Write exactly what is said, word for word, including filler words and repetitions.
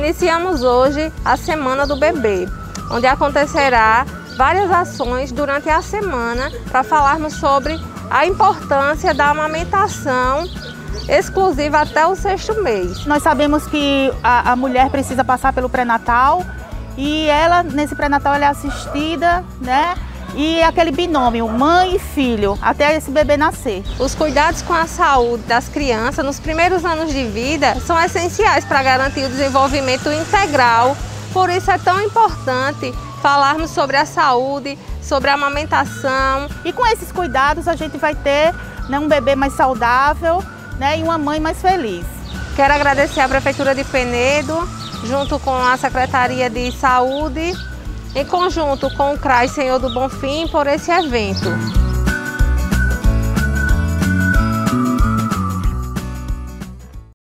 Iniciamos hoje a Semana do Bebê, onde acontecerá várias ações durante a semana para falarmos sobre a importância da amamentação exclusiva até o sexto mês. Nós sabemos que a, a mulher precisa passar pelo pré-natal e ela, nesse pré-natal, ela é assistida, né? E aquele binômio, mãe e filho, até esse bebê nascer. Os cuidados com a saúde das crianças nos primeiros anos de vida são essenciais para garantir o desenvolvimento integral. Por isso é tão importante falarmos sobre a saúde, sobre a amamentação. E com esses cuidados a gente vai ter, né, um bebê mais saudável, né, e uma mãe mais feliz. Quero agradecer à Prefeitura de Penedo, junto com a Secretaria de Saúde, em conjunto com o C R A S Senhor do Bonfim, por esse evento.